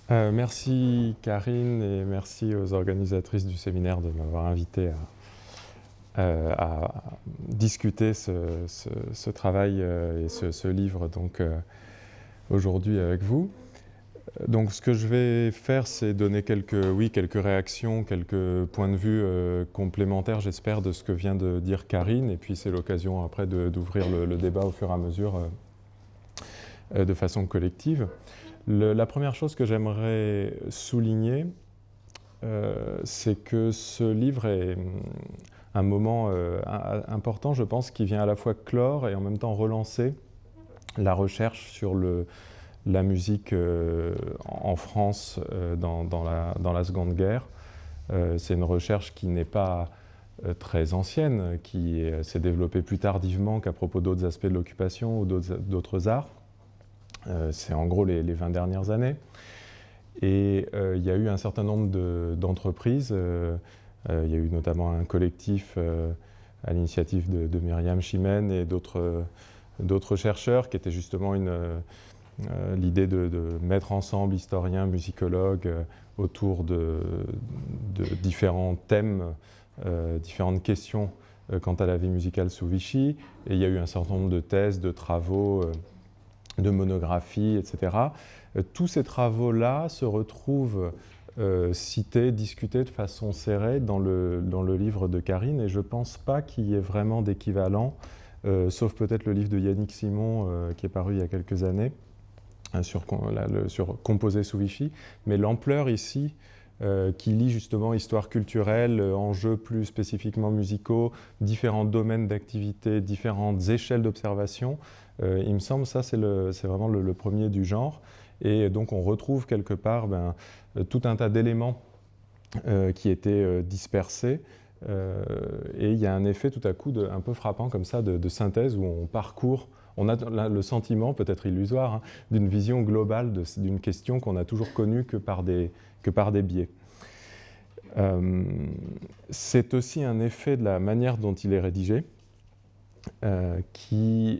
Merci Karine et merci aux organisatrices du séminaire de m'avoir invité à discuter ce travail et ce livre donc, aujourd'hui avec vous. Donc ce que je vais faire, c'est donner quelques réactions, quelques points de vue complémentaires, j'espère, de ce que vient de dire Karine, et puis c'est l'occasion après d'ouvrir le débat au fur et à mesure de façon collective. La première chose que j'aimerais souligner, c'est que ce livre est un moment important, je pense, qui vient à la fois clore et en même temps relancer la recherche sur la musique en France dans la Seconde Guerre. C'est une recherche qui n'est pas très ancienne, qui s'est développée plus tardivement qu'à propos d'autres aspects de l'occupation ou d'autres arts. C'est en gros les 20 dernières années. Et il y a eu un certain nombre d'entreprises. Il y a eu notamment un collectif à l'initiative de Myriam Chimène et d'autres chercheurs qui étaient justement l'idée de mettre ensemble historiens, musicologues autour de différents thèmes, différentes questions quant à la vie musicale sous Vichy. Et il y a eu un certain nombre de thèses, de travaux, de monographies, etc. Tous ces travaux-là se retrouvent cités, discutés de façon serrée dans le livre de Karine, et je ne pense pas qu'il y ait vraiment d'équivalent, sauf peut-être le livre de Yannick Simon qui est paru il y a quelques années, sur Composé sous Vichy, mais l'ampleur ici, qui lie justement histoire culturelle, enjeux plus spécifiquement musicaux, différents domaines d'activité, différentes échelles d'observation, il me semble ça c'est vraiment le premier du genre. Et donc on retrouve quelque part tout un tas d'éléments qui étaient dispersés, et il y a un effet tout à coup un peu frappant comme ça de synthèse où on parcourt. On a le sentiment, peut-être illusoire, hein, d'une vision globale d'une question qu'on n'a toujours connue que par des biais. C'est aussi un effet de la manière dont il est rédigé, qui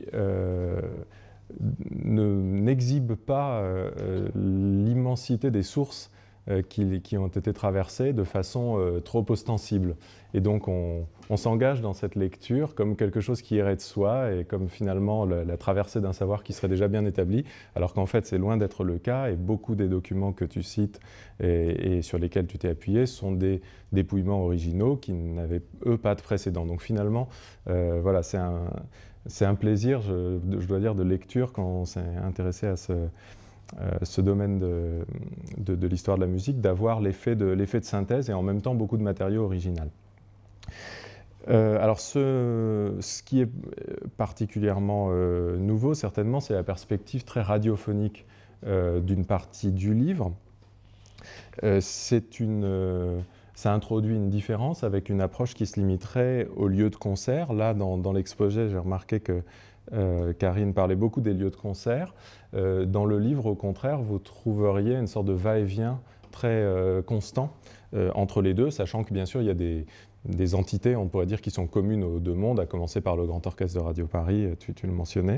n'exhibe pas l'immensité des sources qui ont été traversées de façon trop ostensible. Et donc on s'engage dans cette lecture comme quelque chose qui irait de soi et comme finalement la traversée d'un savoir qui serait déjà bien établi, alors qu'en fait c'est loin d'être le cas, et beaucoup des documents que tu cites et sur lesquels tu t'es appuyé sont des dépouillements originaux qui n'avaient eux pas de précédent. Donc finalement, voilà, c'est un plaisir, je dois dire, de lecture quand on s'est intéressé à ce domaine de l'histoire de la musique, d'avoir l'effet de synthèse et en même temps beaucoup de matériau original. Alors ce qui est particulièrement nouveau, certainement, c'est la perspective très radiophonique d'une partie du livre. Ça introduit une différence avec une approche qui se limiterait aux lieux de concert. Là, dans l'exposé, j'ai remarqué que Karine parlait beaucoup des lieux de concert. Dans le livre, au contraire, vous trouveriez une sorte de va-et-vient très constant entre les deux, sachant que bien sûr, il y a des entités, on pourrait dire, qui sont communes aux deux mondes, à commencer par le Grand Orchestre de Radio Paris, tu le mentionnais.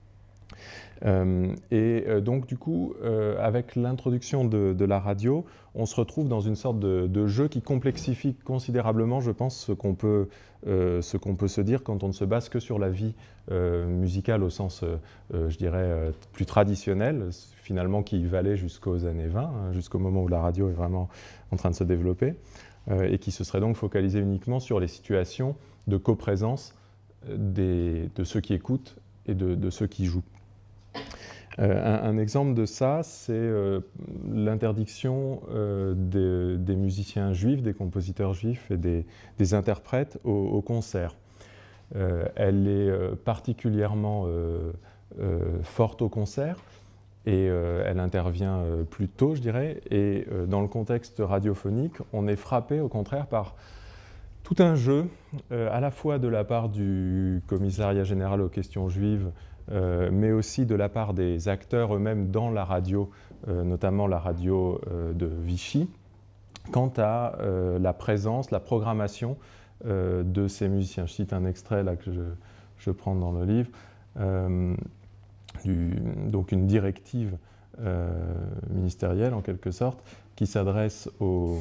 Donc du coup, avec l'introduction de la radio, on se retrouve dans une sorte de jeu qui complexifie considérablement, je pense, ce qu'on peut se dire quand on ne se base que sur la vie musicale au sens, je dirais, plus traditionnel, finalement qui valait jusqu'aux années 20, hein, jusqu'au moment où la radio est vraiment en train de se développer, et qui se serait donc focalisé uniquement sur les situations de coprésence de ceux qui écoutent et de ceux qui jouent. Un exemple de ça, c'est l'interdiction des musiciens juifs, des compositeurs juifs et des interprètes au concert. Elle est particulièrement forte au concert, et elle intervient plus tôt, je dirais, et dans le contexte radiophonique, on est frappé au contraire par tout un jeu, à la fois de la part du Commissariat général aux questions juives, mais aussi de la part des acteurs eux-mêmes dans la radio, notamment la radio de Vichy, quant à la présence, la programmation de ces musiciens. Je cite un extrait là que je prends dans le livre, donc une directive ministérielle en quelque sorte, qui s'adresse aux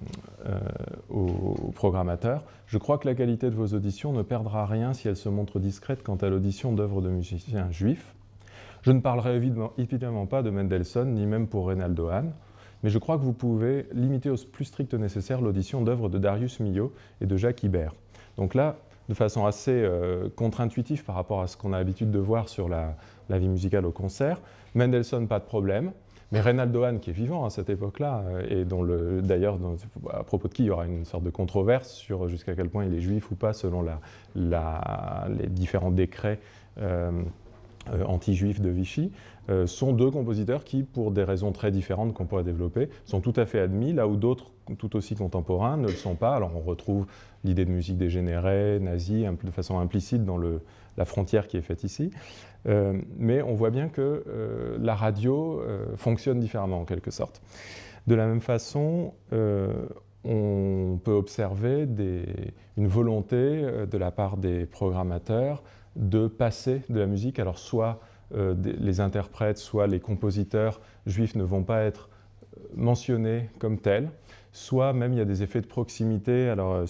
programmateurs. Je crois que la qualité de vos auditions ne perdra rien si elle se montre discrète quant à l'audition d'œuvres de musiciens juifs. Je ne parlerai évidemment pas de Mendelssohn, ni même pour Reynaldo Hahn, mais je crois que vous pouvez limiter au plus strict nécessaire l'audition d'œuvres de Darius Milhaud et de Jacques Ibert. Donc là, de façon assez contre-intuitive par rapport à ce qu'on a l'habitude de voir sur la vie musicale au concert, Mendelssohn, pas de problème, mais Reynaldo Hahn, qui est vivant à cette époque-là, et dont d'ailleurs, à propos de qui il y aura une sorte de controverse sur jusqu'à quel point il est juif ou pas, selon les différents décrets anti-juifs de Vichy, sont deux compositeurs qui, pour des raisons très différentes qu'on pourrait développer, sont tout à fait admis, là où d'autres, tout aussi contemporains, ne le sont pas. Alors on retrouve l'idée de musique dégénérée, nazie, de façon implicite dans la frontière qui est faite ici. Mais on voit bien que la radio fonctionne différemment, en quelque sorte. De la même façon, on peut observer une volonté de la part des programmateurs de passer de la musique. Alors soit les interprètes, soit les compositeurs juifs ne vont pas être mentionnés comme tels, soit même il y a des effets de proximité. Alors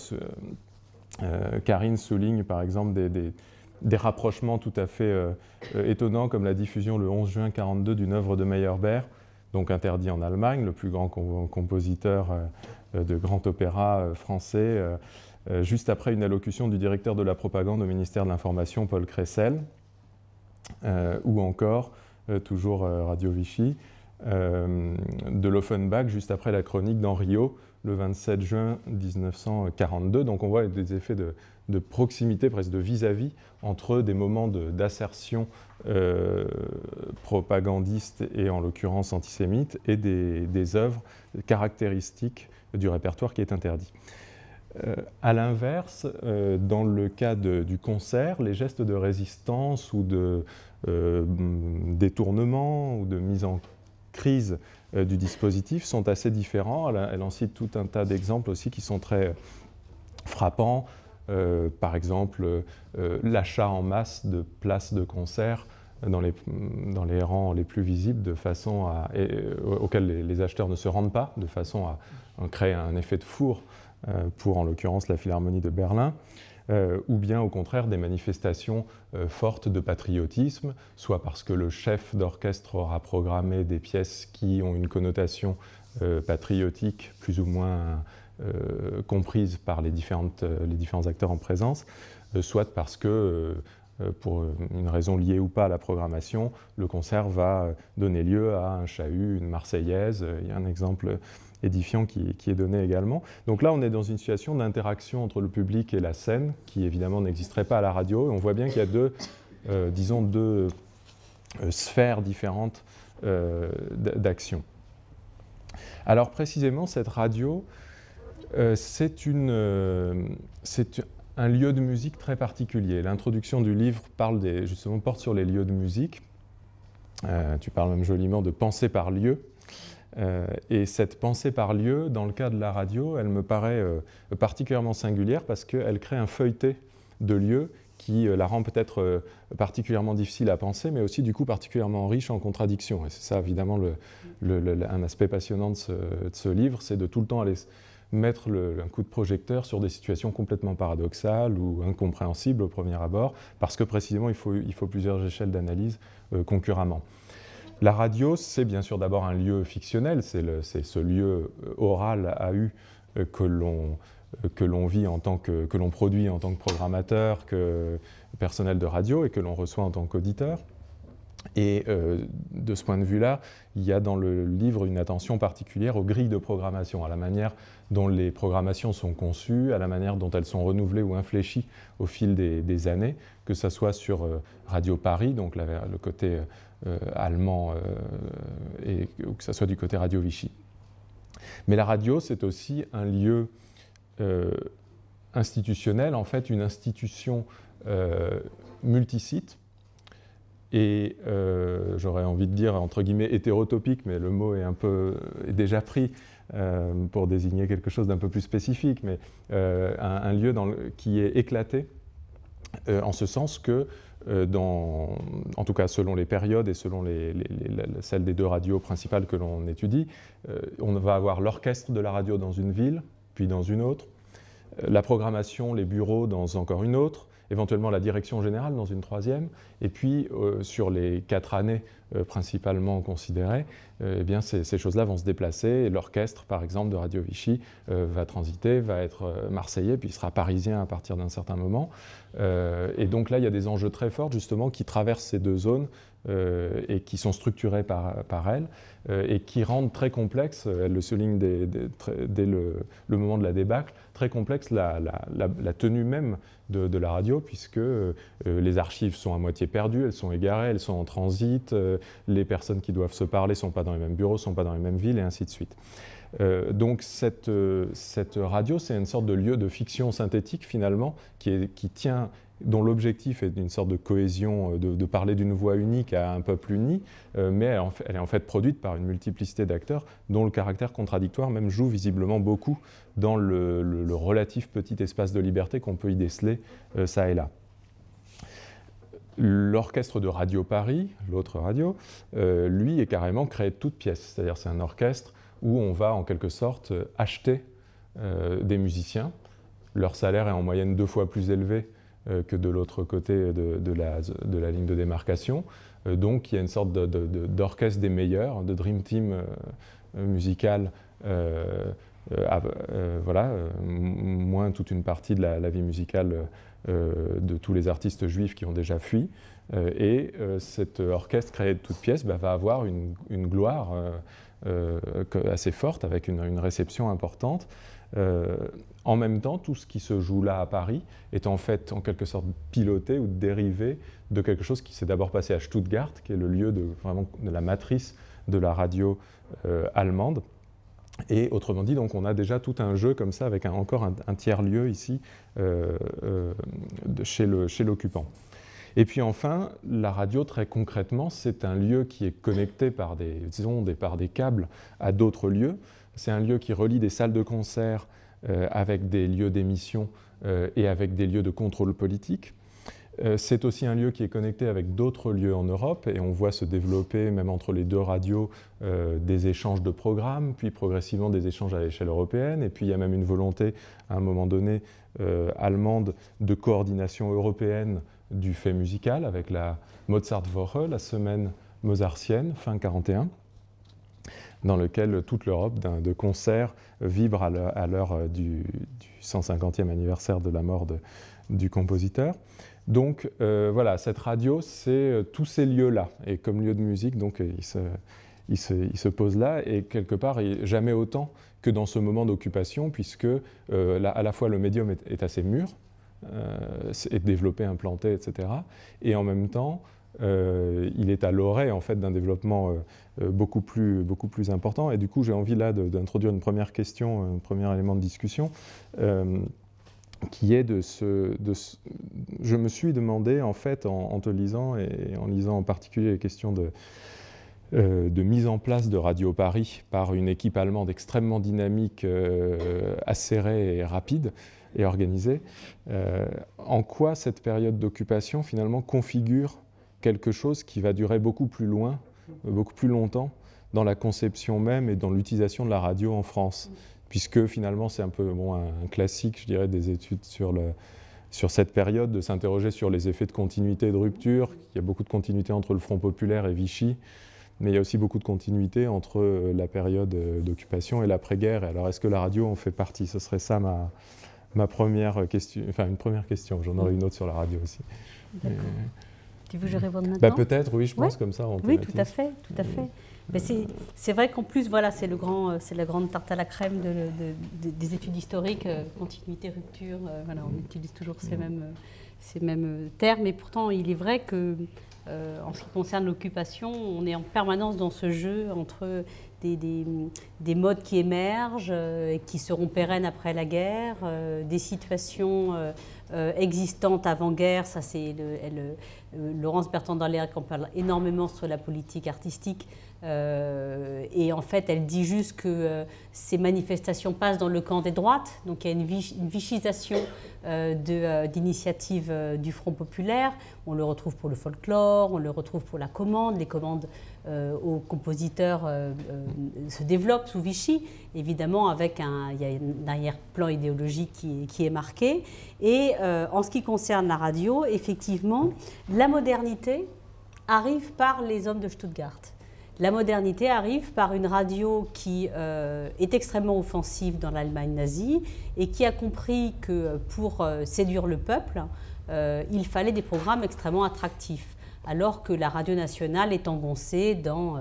Karine souligne par exemple des rapprochements tout à fait étonnants, comme la diffusion le 11 juin 1942 d'une œuvre de Meyerbeer, donc interdit en Allemagne, le plus grand compositeur de grand opéra français, juste après une allocution du directeur de la propagande au ministère de l'Information, Paul Cressel, ou encore, toujours Radio Vichy, de l'Offenbach, juste après la chronique d'Henriot, le 27 juin 1942. Donc on voit des effets de proximité, presque de vis-à-vis, entre des moments d'assertion propagandiste et en l'occurrence antisémite, et des œuvres caractéristiques du répertoire qui est interdit. À l'inverse, dans le cas du concert, les gestes de résistance ou de détournement ou de mise en crise du dispositif sont assez différents. Elle en cite tout un tas d'exemples aussi qui sont très frappants. Par exemple, l'achat en masse de places de concert dans les rangs les plus visibles, de façon auxquels les acheteurs ne se rendent pas, de façon à créer un effet de four pour, en l'occurrence, la Philharmonie de Berlin, ou bien, au contraire, des manifestations fortes de patriotisme, soit parce que le chef d'orchestre aura programmé des pièces qui ont une connotation patriotique, plus ou moins comprise par les différents acteurs en présence, soit parce que, pour une raison liée ou pas à la programmation, le concert va donner lieu à un chahut, une marseillaise. Il y a un exemple édifiant qui est donné également. Donc là, on est dans une situation d'interaction entre le public et la scène, qui évidemment n'existerait pas à la radio. Et on voit bien qu'il y a deux sphères différentes d'action. Alors précisément, cette radio, c'est un lieu de musique très particulier. L'introduction du livre porte sur les lieux de musique. Tu parles même joliment de pensée par lieu. Et cette pensée par lieu, dans le cas de la radio, elle me paraît particulièrement singulière parce qu'elle crée un feuilleté de lieux qui la rend peut-être particulièrement difficile à penser, mais aussi du coup particulièrement riche en contradictions. Et c'est ça évidemment un aspect passionnant de ce livre, c'est de tout le temps aller mettre un coup de projecteur sur des situations complètement paradoxales ou incompréhensibles au premier abord, parce que précisément il faut plusieurs échelles d'analyse concurremment. La radio, c'est bien sûr d'abord un lieu fictionnel, c'est ce lieu oral AU que l'on vit que l'on produit en tant que programmateur, que personnel de radio, et que l'on reçoit en tant qu'auditeur. Et de ce point de vue-là, il y a dans le livre une attention particulière aux grilles de programmation, à la manière dont les programmations sont conçues, à la manière dont elles sont renouvelées ou infléchies au fil des années, que ce soit sur Radio Paris, donc le côté allemand, et que ce soit du côté Radio Vichy. Mais la radio, c'est aussi un lieu institutionnel, en fait une institution multisite, et j'aurais envie de dire entre guillemets hétérotopique, mais le mot est déjà pris pour désigner quelque chose d'un peu plus spécifique, mais un lieu qui est éclaté en ce sens que en tout cas selon les périodes et selon celles des deux radios principales que l'on étudie, on va avoir l'orchestre de la radio dans une ville, puis dans une autre, la programmation, les bureaux dans encore une autre, éventuellement la direction générale dans une troisième, et puis sur les 4 années principalement considérées, eh bien ces choses-là vont se déplacer. L'orchestre, par exemple, de Radio Vichy va transiter, va être marseillais, puis il sera parisien à partir d'un certain moment. Et donc là, il y a des enjeux très forts, justement, qui traversent ces deux zones et qui sont structurés par elles et qui rendent très complexe, elle le souligne dès le moment de la débâcle, très complexe la tenue même de la radio, puisque les archives sont à moitié perdues, elles sont égarées, elles sont en transit, les personnes qui doivent se parler ne sont pas dans les mêmes bureaux, ne sont pas dans les mêmes villes, et ainsi de suite. Donc cette radio, c'est une sorte de lieu de fiction synthétique, finalement, qui tient, dont l'objectif est une sorte de cohésion, de parler d'une voix unique à un peuple uni, mais elle est en fait produite par une multiplicité d'acteurs dont le caractère contradictoire même joue visiblement beaucoup dans le relatif petit espace de liberté qu'on peut y déceler ça et là. L'orchestre de Radio Paris, l'autre radio, lui est carrément créé de toutes pièces, c'est-à-dire c'est un orchestre où on va en quelque sorte acheter des musiciens. Leur salaire est en moyenne 2 fois plus élevé que de l'autre côté de la ligne de démarcation. Donc il y a une sorte d'orchestre des meilleurs, de dream team musical, voilà, moins toute une partie de la vie musicale de tous les artistes juifs qui ont déjà fui. Et cet orchestre créé de toutes pièces va avoir une gloire assez forte, avec une réception importante. En même temps, tout ce qui se joue là à Paris est en fait en quelque sorte piloté ou dérivé de quelque chose qui s'est d'abord passé à Stuttgart, qui est le lieu vraiment de la matrice de la radio allemande. Et autrement dit, donc, on a déjà tout un jeu comme ça, avec encore un tiers-lieu ici chez l'occupant. Et puis enfin, la radio, très concrètement, c'est un lieu qui est connecté par des ondes et par des câbles à d'autres lieux. C'est un lieu qui relie des salles de concert avec des lieux d'émission et avec des lieux de contrôle politique. C'est aussi un lieu qui est connecté avec d'autres lieux en Europe, et on voit se développer, même entre les deux radios, des échanges de programmes, puis progressivement des échanges à l'échelle européenne, et puis il y a même une volonté, à un moment donné, allemande, de coordination européenne du fait musical, avec la Mozartwoche, la semaine mozartienne, fin 1941, dans lequel toute l'Europe de concerts vibre à l'heure du 150e anniversaire de la mort du compositeur. Donc voilà, cette radio, c'est tous ces lieux-là. Et comme lieu de musique, donc, il se pose là, et quelque part, jamais autant que dans ce moment d'occupation, puisque à la fois le médium est assez mûr, est développé, implanté, etc. Et en même temps, il est à l'orée en fait, d'un développement beaucoup plus important. Et du coup, j'ai envie là d'introduire une première question, un premier élément de discussion, qui est je me suis demandé, en fait, en te lisant, et en lisant en particulier les questions de mise en place de Radio Paris par une équipe allemande extrêmement dynamique, acérée et rapide et organisée, en quoi cette période d'occupation, finalement, configure quelque chose qui va durer beaucoup plus loin, beaucoup plus longtemps, dans la conception même et dans l'utilisation de la radio en France. Puisque finalement c'est un peu un classique, je dirais, des études sur cette période, de s'interroger sur les effets de continuité et de rupture. Il y a beaucoup de continuité entre le Front populaire et Vichy, mais il y a aussi beaucoup de continuité entre la période d'occupation et l'après-guerre. Alors est-ce que la radio en fait partie? Ce serait ça ma première question, enfin une première question. J'en aurai une autre sur la radio aussi. D'accord. Tu veux que je réponde maintenant? Peut-être, oui, je pense, comme ça. Oui, tout à fait, tout à fait. Mais c'est vrai qu'en plus, voilà, c'est la grande tarte à la crème des études historiques, continuité, rupture. Voilà, on utilise toujours ces mêmes termes. Et pourtant, il est vrai que, en ce qui concerne l'occupation, on est en permanence dans ce jeu entre des modes qui émergent et qui seront pérennes après la guerre, des situations existantes avant-guerre. Ça, c'est Laurence Bertrand-Dallaire qui en parle énormément sur la politique artistique. Et en fait, elle dit juste que ces manifestations passent dans le camp des droites. Donc il y a une vichisation d'initiatives du Front populaire. On le retrouve pour le folklore, on le retrouve pour la commande. Les commandes aux compositeurs se développent sous Vichy, évidemment avec il y a un arrière-plan idéologique qui est marqué. Et en ce qui concerne la radio, effectivement, la modernité arrive par les hommes de Stuttgart. La modernité arrive par une radio qui est extrêmement offensive dans l'Allemagne nazie et qui a compris que pour séduire le peuple, il fallait des programmes extrêmement attractifs, alors que la radio nationale est engoncée dans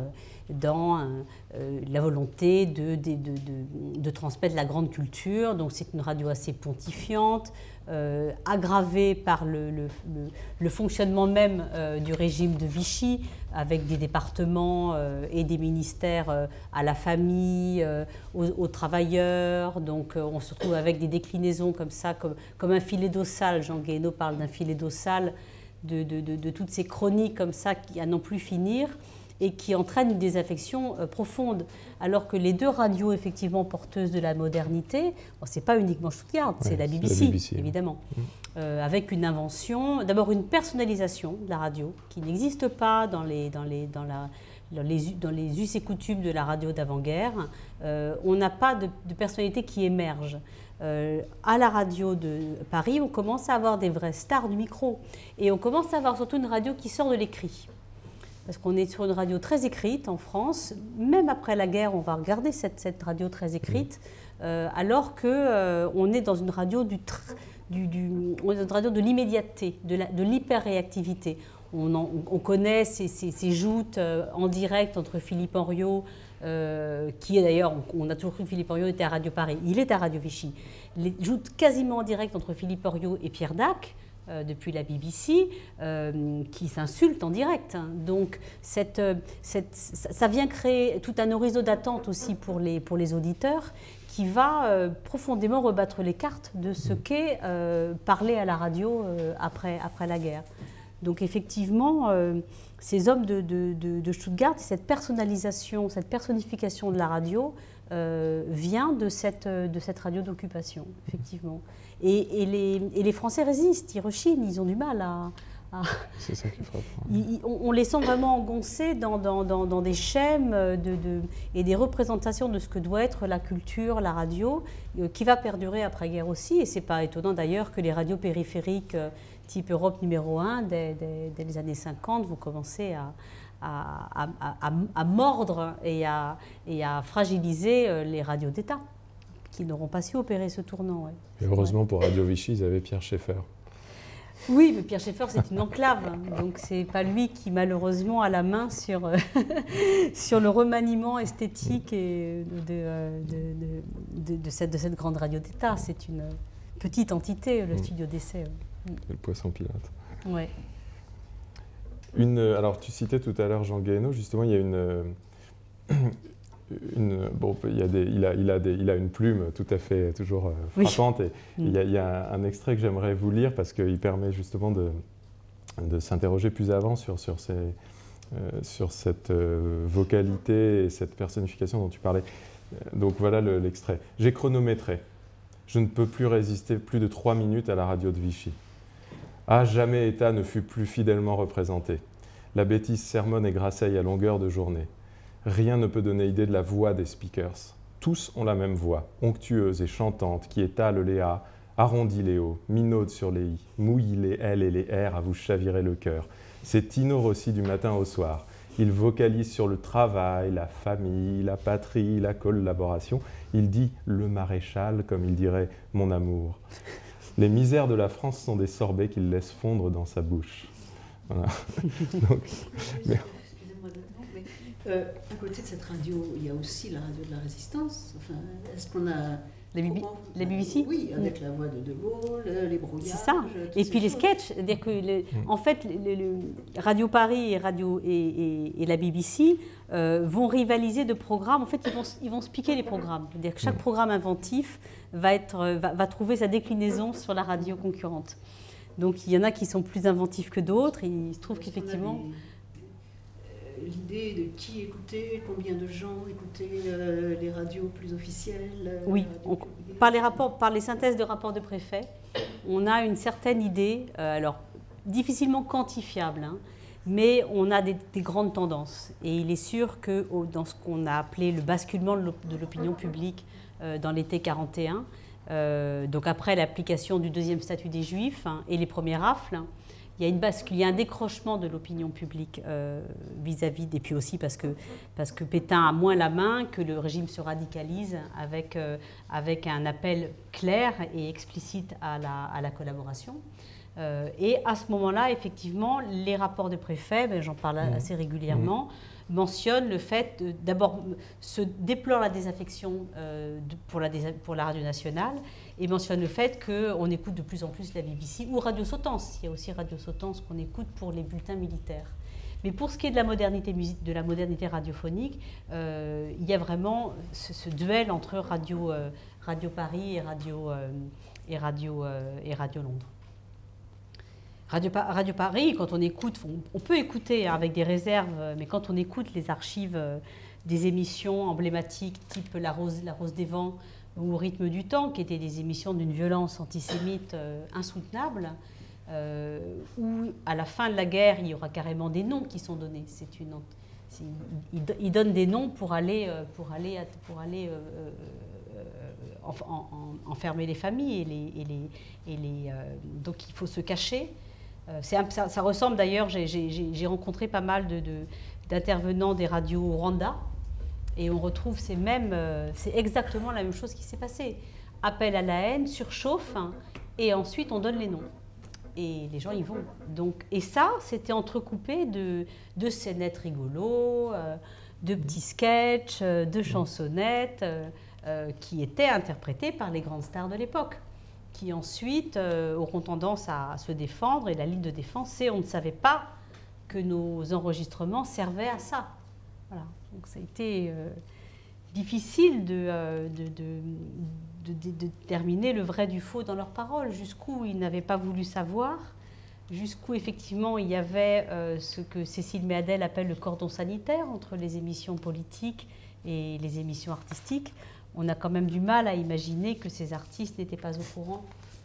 la volonté de transmettre la grande culture. Donc c'est une radio assez pontifiante, aggravée par le fonctionnement même du régime de Vichy, avec des départements et des ministères à la famille, aux travailleurs. Donc on se retrouve avec des déclinaisons comme ça, comme un filet d'eau sale. Jean Guéhenno parle d'un filet d'eau sale, de toutes ces chroniques comme ça qui à n'en plus finir et qui entraînent une désaffection profonde. Alors que les deux radios effectivement porteuses de la modernité, ce n'est pas uniquement Stuttgart, c'est la BBC, évidemment. Avec une invention, d'abord une personnalisation de la radio qui n'existe pas dans les us et coutumes de la radio d'avant-guerre. On n'a pas de personnalité qui émerge. À la radio de Paris, on commence à avoir des vraies stars du micro. Et on commence à avoir surtout une radio qui sort de l'écrit. Parce qu'on est sur une radio très écrite en France. Même après la guerre, on va regarder cette radio très écrite, alors qu'on est dans une radio de l'immédiateté, de l'hyper-réactivité. On connaît ces joutes en direct entre Philippe Henriot, qui est d'ailleurs, on a toujours cru que Philippe Henriot était à Radio Paris, il est à Radio Vichy. Les joutes quasiment en direct entre Philippe Henriot et Pierre Dac, depuis la BBC, qui s'insultent en direct. Donc ça vient créer tout un horizon d'attente aussi pour les auditeurs, qui va profondément rebattre les cartes de ce qu'est parler à la radio après la guerre. Donc effectivement, ces hommes de Stuttgart, cette personnalisation, cette personnification de la radio vient de cette radio d'occupation, effectivement. Et les Français résistent, ils rechignent, ils ont du mal à... C'est ça qui frappe. On les sent vraiment engoncés dans des schèmes et des représentations de ce que doit être la culture, la radio, qui va perdurer après-guerre aussi. Et ce n'est pas étonnant d'ailleurs que les radios périphériques type Europe numéro 1, dès les années 50, vont commencer à mordre et à fragiliser les radios d'État, qui n'auront pas su opérer ce tournant. Ouais. Et heureusement pour Radio Vichy, ils avaient Pierre Schaeffer. Oui, mais Pierre Schaeffer, c'est une enclave, donc c'est pas lui qui malheureusement a la main sur le remaniement esthétique et de cette grande radio d'État. C'est une petite entité, le studio d'essai. Le poisson pilote. Ouais. Alors tu citais tout à l'heure Jean Guéhenno, justement il y a il a une plume tout à fait toujours frappante, et il y a un extrait que j'aimerais vous lire parce qu'il permet justement de s'interroger plus avant sur cette vocalité et cette personnification dont tu parlais. Donc voilà l'extrait. J'ai chronométré. Je ne peux plus résister plus de 3 minutes à la radio de Vichy. Ah, jamais État ne fut plus fidèlement représenté. La bêtise sermonne et grasseille à longueur de journée. Rien ne peut donner idée de la voix des speakers. Tous ont la même voix, onctueuse et chantante, qui étale les A, arrondit les O, minaude sur les I, mouille les L et les R à vous chavirer le cœur. C'est Tino Rossi du matin au soir. Il vocalise sur le travail, la famille, la patrie, la collaboration. Il dit « le maréchal » comme il dirait « mon amour ». Les misères de la France sont des sorbets qu'il laisse fondre dans sa bouche. Voilà. Donc, excusez-moi mais à côté de cette radio, il y a aussi la radio de la résistance. Enfin, est-ce qu'on a... Les BBC. Oui, avec la voix de Gaulle, les brouillages. C'est ça. Et puis les sketchs. C'est-à-dire que, en fait, Radio Paris et la BBC vont rivaliser de programmes. En fait, ils vont se piquer les programmes. C'est-à-dire que chaque programme inventif va trouver sa déclinaison sur la radio concurrente. Donc, il y en a qui sont plus inventifs que d'autres. Il se trouve qu'effectivement... l'idée de qui écoutait, combien de gens écoutaient les radios plus officielles. Oui, par les synthèses de rapports de préfets, on a une certaine idée, alors difficilement quantifiable, hein, mais on a des grandes tendances. Et il est sûr que dans ce qu'on a appelé le basculement de l'opinion publique dans l'été 41, donc après l'application du deuxième statut des Juifs et les premiers rafles, il y a un décrochement de l'opinion publique vis-à-vis, et puis aussi parce que Pétain a moins la main, que le régime se radicalise avec un appel clair et explicite à la collaboration. Et à ce moment-là, effectivement, les rapports de préfets, j'en parle assez régulièrement, mentionnent le fait, d'abord, se déplore la désaffection pour la radio nationale, et mentionne le fait qu'on écoute de plus en plus la BBC ou Radio Sautens. Il y a aussi Radio Sautens qu'on écoute pour les bulletins militaires. Mais pour ce qui est de la modernité radiophonique, il y a vraiment ce duel entre Radio Paris et Radio Londres. Radio Paris, quand on écoute, on peut écouter avec des réserves, mais quand on écoute les archives des émissions emblématiques type La Rose des Vents ou Au rythme du temps, qui étaient des émissions d'une violence antisémite insoutenable, où à la fin de la guerre, il y aura carrément des noms qui sont donnés. Ils donnent des noms pour aller enfermer les familles donc il faut se cacher. Ça ressemble d'ailleurs, j'ai rencontré pas mal d'intervenants des radios Rwanda, et on retrouve c'est exactement la même chose qui s'est passée. Appel à la haine, surchauffe, et ensuite on donne les noms. Et les gens y vont. Et ça, c'était entrecoupé de scénettes rigolos, de petits sketchs, de chansonnettes, qui étaient interprétées par les grandes stars de l'époque, qui ensuite auront tendance à se défendre. Et la ligne de défense, c'est on ne savait pas que nos enregistrements servaient à ça. Voilà. Donc ça a été difficile de déterminer le vrai du faux dans leurs paroles, jusqu'où ils n'avaient pas voulu savoir, jusqu'où effectivement il y avait ce que Cécile Méadel appelle le cordon sanitaire entre les émissions politiques et les émissions artistiques. On a quand même du mal à imaginer que ces artistes n'étaient pas au courant,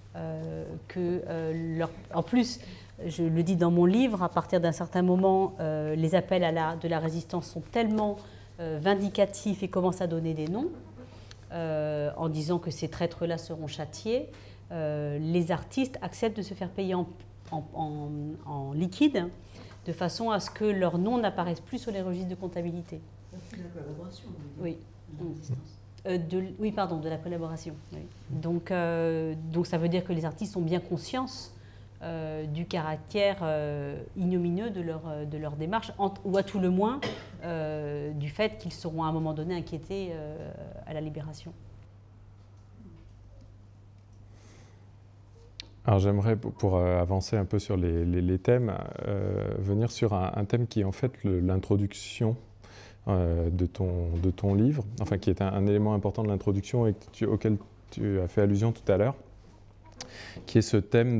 en plus, je le dis dans mon livre, à partir d'un certain moment, les appels de la résistance sont tellement vindicatifs et commencent à donner des noms, en disant que ces traîtres-là seront châtiés. Les artistes acceptent de se faire payer en liquide, de façon à ce que leurs noms n'apparaissent plus sur les registres de comptabilité. C'est la collaboration. Oui. La résistance. De la collaboration. Oui. Donc ça veut dire que les artistes ont bien conscience du caractère ignominieux de leur démarche, ou à tout le moins du fait qu'ils seront à un moment donné inquiétés à la libération. Alors j'aimerais, pour avancer un peu sur les thèmes, venir sur un thème qui est en fait l'introduction de ton livre, enfin qui est un élément important de l'introduction et auquel tu as fait allusion tout à l'heure, qui est ce thème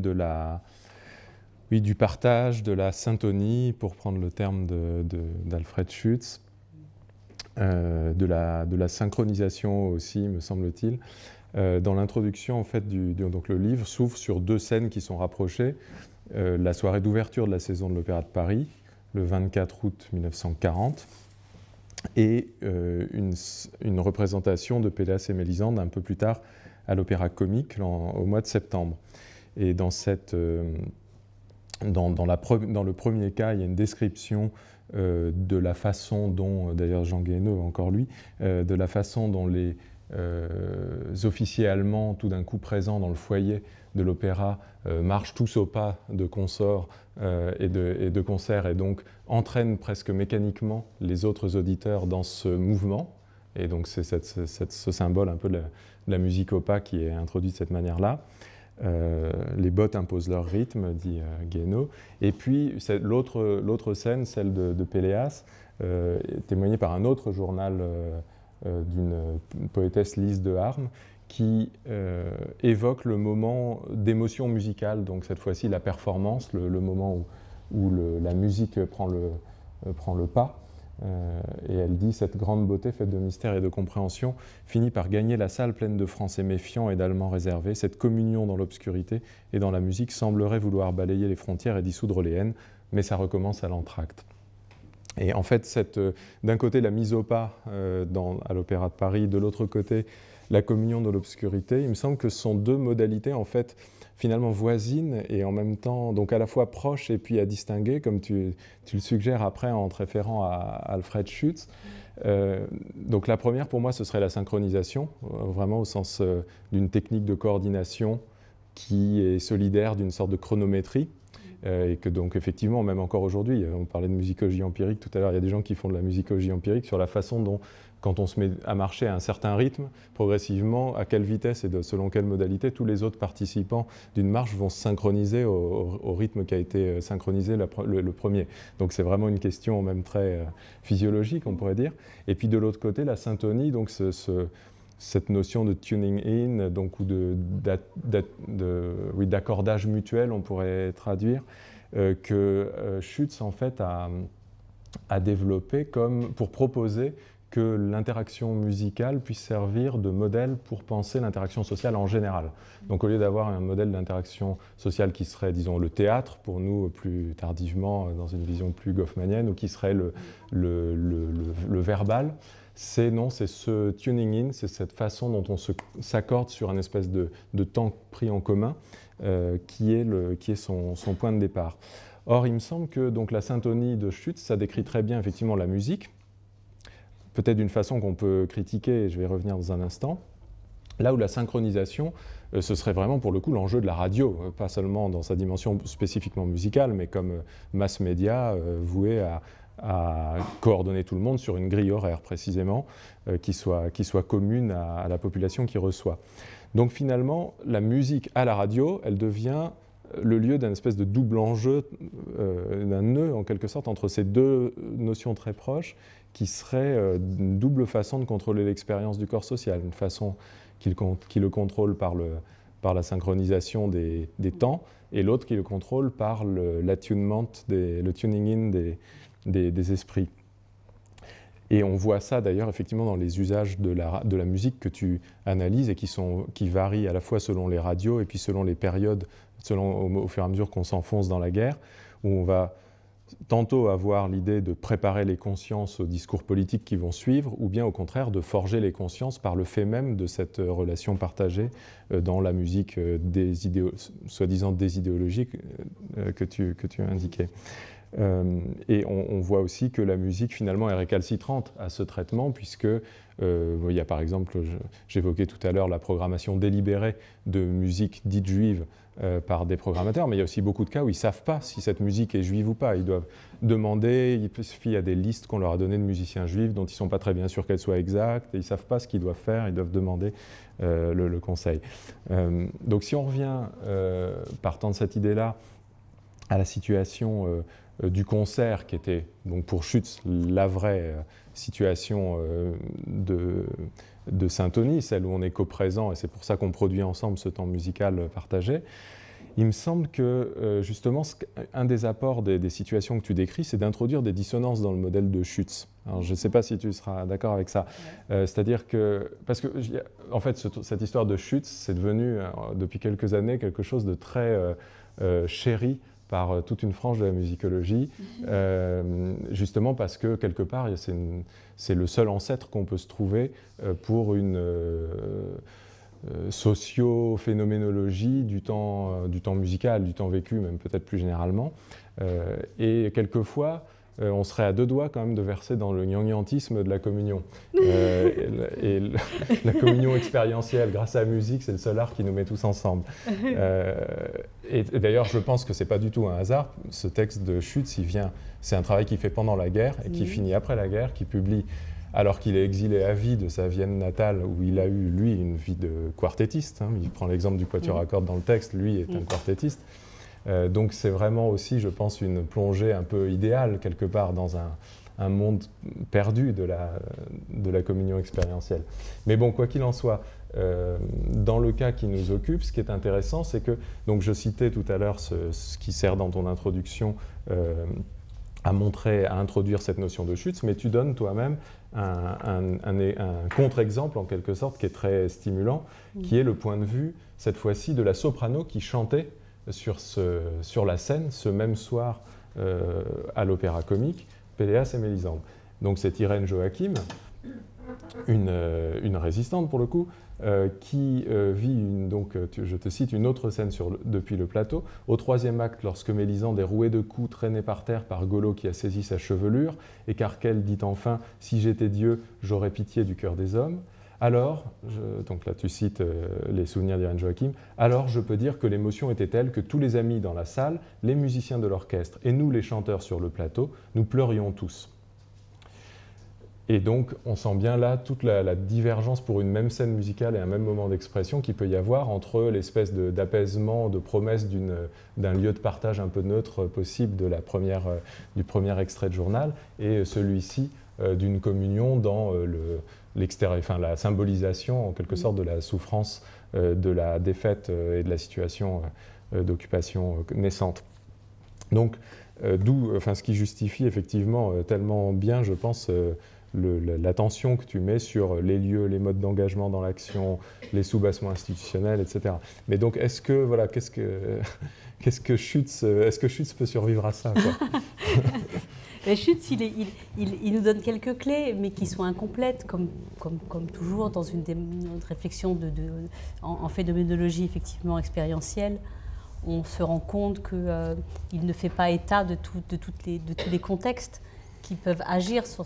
du partage, de la syntonie, pour prendre le terme d'Alfred Schütz, de la synchronisation aussi, me semble-t-il. Dans l'introduction, en fait, donc le livre s'ouvre sur deux scènes qui sont rapprochées. La soirée d'ouverture de la saison de l'Opéra de Paris, le 24 août 1940, et une représentation de Péléas et Mélisande un peu plus tard à l'Opéra Comique au mois de septembre. Et dans le premier cas, il y a une description de la façon dont, d'ailleurs Jean Guéhenno, encore lui, de la façon dont les officiers allemands, tout d'un coup présents dans le foyer de l'opéra, marchent tous au pas de consorts et de concerts, et donc entraînent presque mécaniquement les autres auditeurs dans ce mouvement. Et donc c'est ce symbole un peu de la musique au pas qui est introduit de cette manière-là. Les bottes imposent leur rythme, dit Guéhenno. Et puis l'autre scène, celle de Péléas, témoignée par un autre journal d'une poétesse, Lise de Harme, qui évoque le moment d'émotion musicale, donc cette fois-ci la performance, le moment où la musique prend le pas, Et elle dit « Cette grande beauté faite de mystère et de compréhension finit par gagner la salle pleine de Français méfiants et d'Allemands réservés. Cette communion dans l'obscurité et dans la musique semblerait vouloir balayer les frontières et dissoudre les haines, mais ça recommence à l'entracte. » Et en fait, d'un côté, la mise au pas à l'Opéra de Paris, de l'autre côté, la communion de l'obscurité, il me semble que ce sont deux modalités, en fait, finalement voisines et en même temps, donc à la fois proches et puis à distinguer, comme tu le suggères après en te référant à Alfred Schütz. Donc la première, pour moi, ce serait la synchronisation, vraiment au sens d'une technique de coordination qui est solidaire d'une sorte de chronométrie. Et que donc effectivement, même encore aujourd'hui, on parlait de musicologie empirique tout à l'heure, il y a des gens qui font de la musicologie empirique sur la façon dont, quand on se met à marcher à un certain rythme, progressivement, à quelle vitesse et selon quelle modalité, tous les autres participants d'une marche vont se synchroniser au rythme qui a été synchronisé le premier. Donc c'est vraiment une question même très physiologique, on pourrait dire. Et puis de l'autre côté, la syntonie, donc cette notion de tuning in, donc, ou d'accordage mutuel, on pourrait traduire, que Schütz en fait a développé pour proposer que l'interaction musicale puisse servir de modèle pour penser l'interaction sociale en général. Donc au lieu d'avoir un modèle d'interaction sociale qui serait, disons, le théâtre, pour nous plus tardivement, dans une vision plus goffmanienne, ou qui serait le verbal, c'est ce tuning in, c'est cette façon dont on s'accorde sur un espèce de temps pris en commun qui est son point de départ. Or, il me semble que donc, la syntonie de Schütz, ça décrit très bien effectivement la musique, peut-être d'une façon qu'on peut critiquer, et je vais y revenir dans un instant, là où la synchronisation, ce serait vraiment pour le coup l'enjeu de la radio, pas seulement dans sa dimension spécifiquement musicale, mais comme mass média voué à coordonner tout le monde sur une grille horaire précisément, qui soit commune à la population qui reçoit. Donc finalement, la musique à la radio, elle devient le lieu d'un espèce de double enjeu, d'un nœud en quelque sorte entre ces deux notions très proches, qui serait une double façon de contrôler l'expérience du corps social, une façon qui le contrôle par la synchronisation des temps, et l'autre qui le contrôle par l'attunement, le tuning in des esprits. Et on voit ça d'ailleurs effectivement dans les usages de la musique que tu analyses et qui varient à la fois selon les radios et puis selon les périodes, au fur et à mesure qu'on s'enfonce dans la guerre, où on va tantôt avoir l'idée de préparer les consciences aux discours politiques qui vont suivre, ou bien au contraire de forger les consciences par le fait même de cette relation partagée dans la musique soi-disant désidéologique que tu as indiqué. Et on voit aussi que la musique finalement est récalcitrante à ce traitement, puisque il y a par exemple, j'évoquais tout à l'heure la programmation délibérée de musique dite juive par des programmateurs, mais il y a aussi beaucoup de cas où ils ne savent pas si cette musique est juive ou pas. Ils doivent demander, il suffit à des listes qu'on leur a données de musiciens juifs dont ils ne sont pas très bien sûrs qu'elles soient exactes, et ils ne savent pas ce qu'ils doivent faire, ils doivent demander le conseil. Donc si on revient, partant de cette idée-là, à la situation du concert, qui était donc pour Schütz la vraie situation de syntonie, celle où on est coprésent, et c'est pour ça qu'on produit ensemble ce temps musical partagé. Il me semble que justement, un des apports des situations que tu décris, c'est d'introduire des dissonances dans le modèle de Schütz. Alors, je ne sais pas si tu seras d'accord avec ça. C'est-à-dire que, parce que, en fait, cette histoire de Schütz, c'est devenu, depuis quelques années, quelque chose de très chéri par toute une frange de la musicologie, justement parce que, quelque part, c'est le seul ancêtre qu'on peut se trouver pour une socio-phénoménologie du temps musical, du temps vécu, même peut-être plus généralement. Et quelquefois, on serait à deux doigts quand même de verser dans le gnangnanisme de la communion. Et la communion expérientielle, grâce à la musique, c'est le seul art qui nous met tous ensemble. Et d'ailleurs, je pense que ce n'est pas du tout un hasard. Ce texte de Schütz, c'est un travail qu'il fait pendant la guerre et qui finit après la guerre, qui publie alors qu'il est exilé à vie de sa Vienne natale, où il a eu, lui, une vie de quartettiste. Il prend l'exemple du quatuor à cordes dans le texte, lui est un quartettiste. Donc c'est vraiment aussi, je pense, une plongée un peu idéale, quelque part, dans un monde perdu de la communion expérientielle. Mais bon, quoi qu'il en soit, dans le cas qui nous occupe, ce qui est intéressant, c'est que, donc je citais tout à l'heure ce qui sert dans ton introduction à montrer, à introduire cette notion de chute, mais tu donnes toi-même un contre-exemple en quelque sorte qui est très stimulant, qui est le point de vue, cette fois-ci, de la soprano qui chantait sur la scène ce même soir à l'Opéra Comique, Péléas et Mélisande. Donc c'est Irène Joachim, une résistante pour le coup, qui vit, je te cite, une autre scène depuis le plateau. Au 3e acte, lorsque Mélisande est rouée de coups, traînée par terre par Golo qui a saisi sa chevelure, et qu'Arkel dit enfin « Si j'étais Dieu, j'aurais pitié du cœur des hommes », alors, donc là tu cites les souvenirs d'Irène Joachim, alors je peux dire que l'émotion était telle que tous les amis dans la salle, les musiciens de l'orchestre et nous les chanteurs sur le plateau, nous pleurions tous. Et donc, on sent bien là toute la divergence pour une même scène musicale et un même moment d'expression qu'il peut y avoir entre l'espèce d'apaisement, de promesse d'un lieu de partage un peu neutre possible du premier extrait de journal et celui-ci d'une communion dans l'extérieur, enfin la symbolisation en quelque sorte de la souffrance, de la défaite et de la situation d'occupation naissante. Donc, d'où ce qui justifie effectivement tellement bien, je pense, l'attention que tu mets sur les lieux, les modes d'engagement dans l'action, les soubassements institutionnels, etc. Mais donc, est-ce que Schütz peut survivre à ça, quoi? Schütz, il nous donne quelques clés, mais qui sont incomplètes, comme toujours dans une réflexion en phénoménologie effectivement expérientielle. On se rend compte qu'il ne fait pas état de tous les contextes qui peuvent agir sur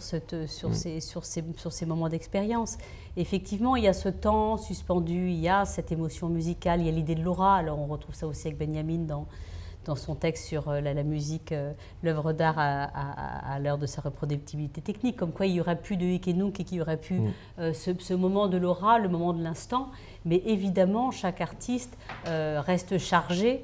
ces moments d'expérience. Effectivement, il y a ce temps suspendu, il y a cette émotion musicale, il y a l'idée de l'aura. Alors on retrouve ça aussi avec Benjamin dans son texte sur la musique, l'œuvre d'art à l'heure de sa reproductibilité technique, comme quoi il y aurait plus de hic et nunc et qu'il y aurait plus ce moment de l'aura, le moment de l'instant. Mais évidemment, chaque artiste reste chargé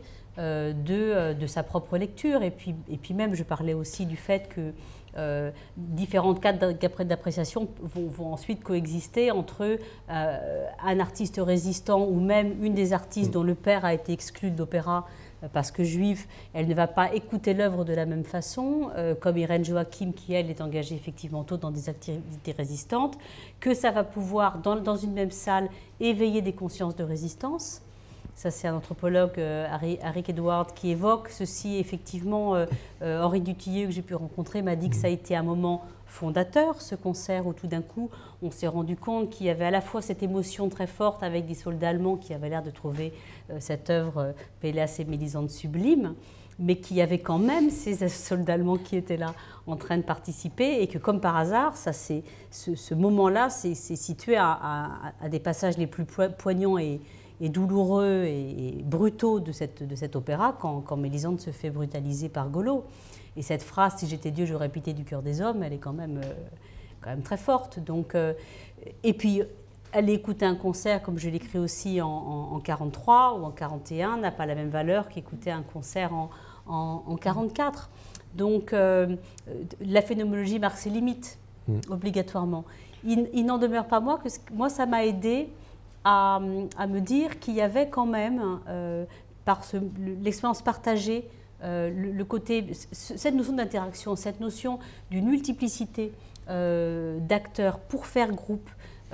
de sa propre lecture. Et puis même, je parlais aussi du fait que différentes cadres d'appréciation vont ensuite coexister entre un artiste résistant ou même une des artistes dont le père a été exclu de l'opéra parce que juive, elle ne va pas écouter l'œuvre de la même façon, comme Irène Joachim qui, elle, est engagée effectivement tôt dans des activités résistantes, que ça va pouvoir, dans une même salle, éveiller des consciences de résistance. Ça, c'est un anthropologue, Harry Edward, qui évoque ceci. Effectivement, Henri Dutilleux, que j'ai pu rencontrer, m'a dit que ça a été un moment fondateur, ce concert, où tout d'un coup, on s'est rendu compte qu'il y avait à la fois cette émotion très forte avec des soldats allemands qui avaient l'air de trouver cette œuvre Péléas et Mélisande sublime, mais qu'il y avait quand même ces soldats allemands qui étaient là en train de participer et que, comme par hasard, ce moment-là s'est situé à des passages les plus poignants et douloureux et brutaux de cet opéra quand Mélisande se fait brutaliser par Golo. Et cette phrase « Si j'étais Dieu, j'aurais pitié du cœur des hommes », elle est quand même très forte. Donc, et puis, aller écouter un concert, comme je l'écris aussi en 43 ou en 41, n'a pas la même valeur qu'écouter un concert en 44. Donc, la phénoménologie marque ses limites, obligatoirement. Il n'en demeure pas moins que moi, ça m'a aidé à me dire qu'il y avait quand même, par l'expérience partagée, le côté, cette notion d'interaction, cette notion d'une multiplicité d'acteurs pour faire groupe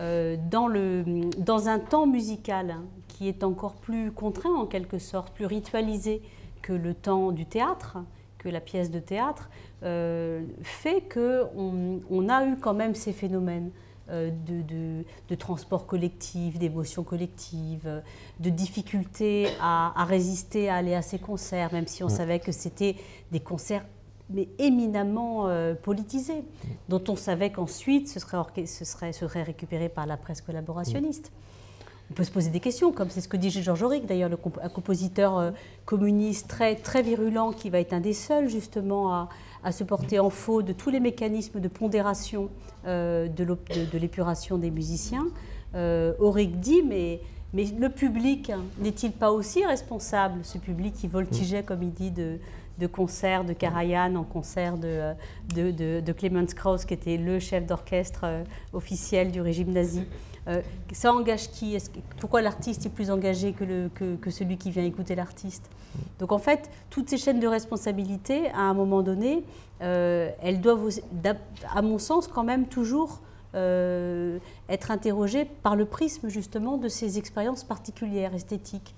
dans un temps musical qui est encore plus contraint en quelque sorte, plus ritualisé que le temps du théâtre, que la pièce de théâtre, fait qu'on a eu quand même ces phénomènes de transport collectif, d'émotion collective, de difficulté à résister à aller à ces concerts, même si on savait que c'était des concerts mais éminemment politisés, dont on savait qu'ensuite ce serait récupéré par la presse collaborationniste. On peut se poser des questions, comme c'est ce que dit Georges Auric, d'ailleurs, un compositeur communiste très virulent, qui va être un des seuls justement à se porter en faux de tous les mécanismes de pondération de l'épuration des musiciens. Auric dit, mais le public n'est-il pas aussi responsable, ce public qui voltigeait, comme il dit, concert de Karajan en concert de Clemens Krauss, qui était le chef d'orchestre officiel du régime nazi. Ça engage qui? Pourquoi l'artiste est plus engagé que celui qui vient écouter l'artiste? Donc en fait, toutes ces chaînes de responsabilité, à un moment donné, elles doivent, à mon sens, quand même toujours être interrogées par le prisme justement de ces expériences particulières, esthétiques,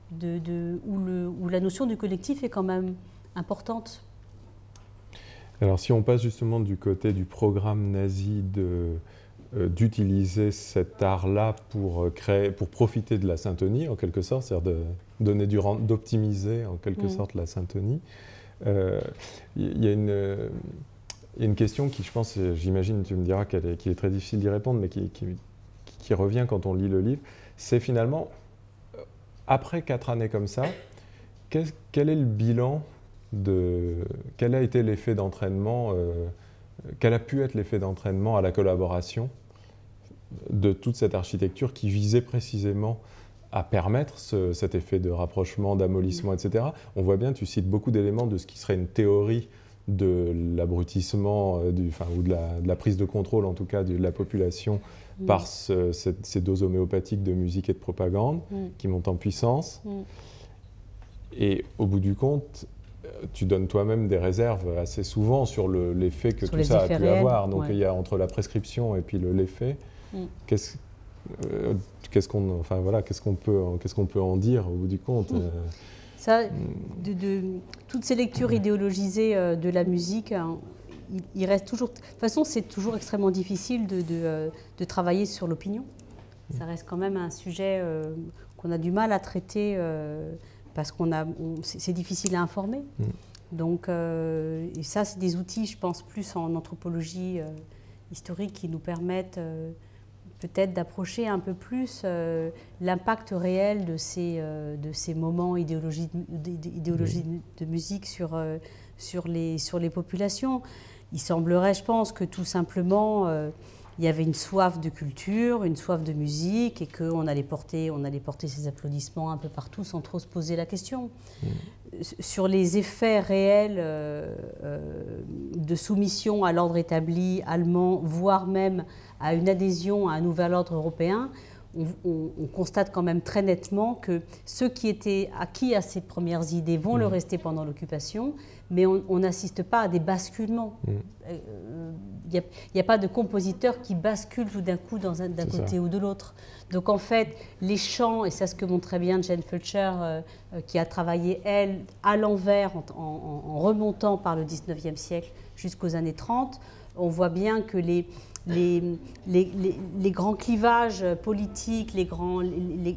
où la notion du collectif est quand même importante. Alors si on passe justement du côté du programme nazi d'utiliser cet art-là pour profiter de la syntonie, en quelque sorte, c'est-à-dire d'optimiser en quelque sorte la syntonie. Il y a une question qui, je pense, j'imagine, tu me diras qu'il est très difficile d'y répondre, mais qui revient quand on lit le livre, c'est finalement, après 4 années comme ça, quel est le bilan quel a été l'effet d'entraînement, quel a pu être l'effet d'entraînement à la collaboration de toute cette architecture qui visait précisément à permettre cet effet de rapprochement, d'amollissement, etc. On voit bien, tu cites beaucoup d'éléments de ce qui serait une théorie de l'abrutissement, ou de la prise de contrôle, en tout cas, de la population par ces doses homéopathiques de musique et de propagande qui montent en puissance. Et au bout du compte, tu donnes toi-même des réserves assez souvent sur l'effet que tout ça a pu avoir. Donc il y a entre la prescription et puis l'effet. Qu'est-ce qu'on peut en dire au bout du compte? Ça, toutes ces lectures idéologisées de la musique, il reste toujours... De toute façon, c'est toujours extrêmement difficile de travailler sur l'opinion. Ça reste quand même un sujet qu'on a du mal à traiter parce c'est difficile à informer. Donc, et ça, c'est des outils, je pense, plus en anthropologie historique qui nous permettent peut-être d'approcher un peu plus l'impact réel de ces moments idéologiques de musique sur les populations. Il semblerait, je pense, que tout simplement, il y avait une soif de culture, une soif de musique, et qu'on allait porter ces applaudissements un peu partout sans trop se poser la question. Sur les effets réels de soumission à l'ordre établi allemand, voire même à une adhésion à un nouvel ordre européen, on constate quand même très nettement que ceux qui étaient acquis à ces premières idées vont le rester pendant l'occupation, mais on n'assiste pas à des basculements. Il n'y a pas de compositeur qui bascule tout d'un coup d'un côté ou de l'autre. Donc en fait, les chants, et c'est ce que montrait bien Jane Fulcher, qui a travaillé, elle, à l'envers, en remontant par le 19e siècle jusqu'aux années 30, on voit bien que les grands clivages politiques, les grandes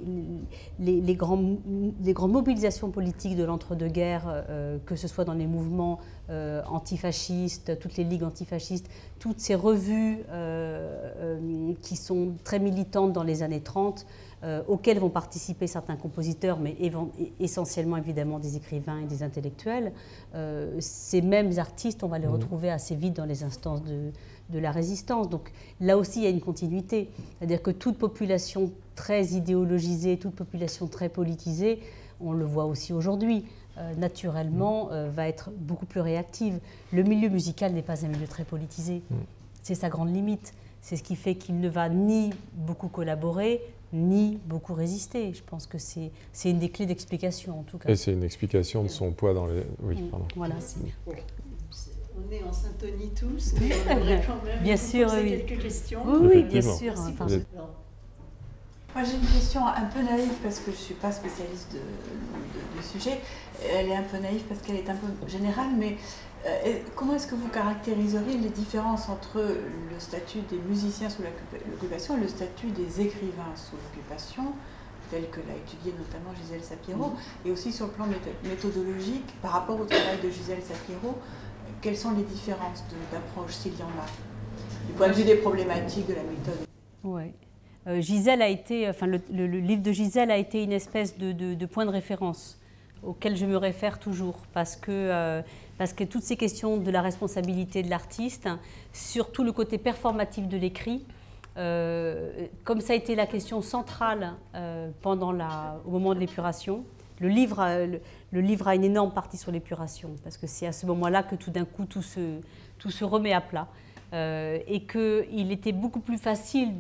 mobilisations politiques de l'entre-deux-guerres, que ce soit dans les mouvements antifascistes, toutes les ligues antifascistes, toutes ces revues qui sont très militantes dans les années 30, auxquelles vont participer certains compositeurs, mais essentiellement évidemment des écrivains et des intellectuels, ces mêmes artistes, on va les retrouver assez vite dans les instances de la résistance. Donc là aussi, il y a une continuité. C'est-à-dire que toute population très idéologisée, toute population très politisée, on le voit aussi aujourd'hui, naturellement, va être beaucoup plus réactive. Le milieu musical n'est pas un milieu très politisé. C'est sa grande limite. C'est ce qui fait qu'il ne va ni beaucoup collaborer, ni beaucoup résister. Je pense que c'est une des clés d'explication, en tout cas. Et c'est une explication de son poids dans les... Oui, pardon. Voilà. On est en syntonie tous, mais on aimerait quand même bien sûr, poser quelques questions. Oui, bien sûr. Moi, j'ai une question un peu naïve parce que je ne suis pas spécialiste du sujet. Elle est un peu naïve parce qu'elle est un peu générale, mais comment est-ce que vous caractériseriez les différences entre le statut des musiciens sous l'occupation et le statut des écrivains sous l'occupation, tel que l'a étudié notamment Gisèle Sapiro, et aussi sur le plan méthodologique, par rapport au travail de Gisèle Sapiro, quelles sont les différences d'approche, s'il y en a, du point de vue des problématiques de la méthode? Oui. Gisèle a été, le livre de Gisèle a été une espèce de point de référence auquel je me réfère toujours, parce que toutes ces questions de la responsabilité de l'artiste, surtout le côté performatif de l'écrit, comme ça a été la question centrale au moment de l'épuration, le livre a une énorme partie sur l'épuration, parce que c'est à ce moment-là que tout d'un coup tout se remet à plat. Et qu'il était beaucoup plus facile